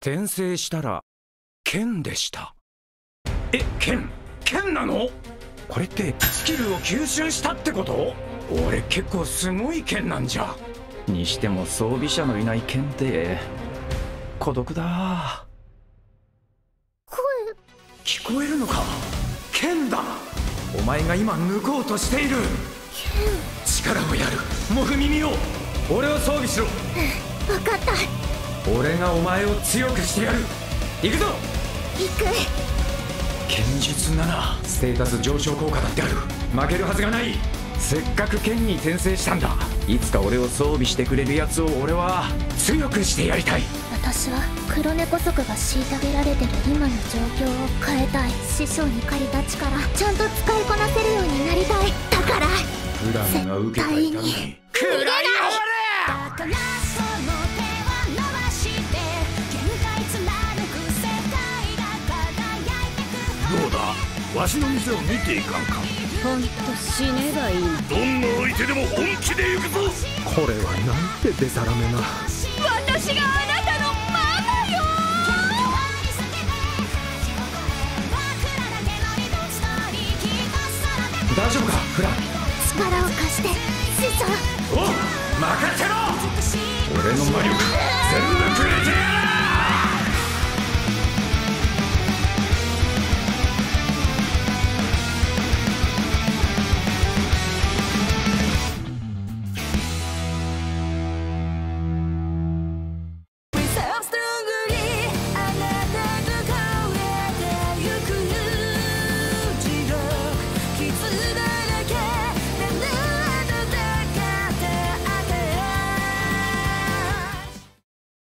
転生したら剣でした。剣なの？これってスキルを吸収したってこと？俺結構すごい剣なんじゃ。にしても装備者のいない剣って孤独だ。 声聞こえるのか？剣だ。お前が今抜こうとしている力をやる。モフ耳を俺を装備しろ。 分かった。 俺がお前を強くしてやる。行くぞ。 行く。 剣術ならステータス上昇効果だってある。負けるはずがない。せっかく剣に転生したんだ。いつか俺を装備してくれるやつを俺は強くしてやりたい。 私は黒猫族が虐げられてる今の状況を変えたい。師匠に借りた力ちゃんと使いこなせるようになりたい。だから普段が受けた痛みに食らい合われ。 どうだ、わしの店を見ていかんか。 ほんと死ねばいい。 どんな相手でも本気で行くぞ。 これはなんてデタラメな。 私があなたのママよ。 大丈夫かフラン？ 力を貸して師匠。 おう任せろ。俺の魔力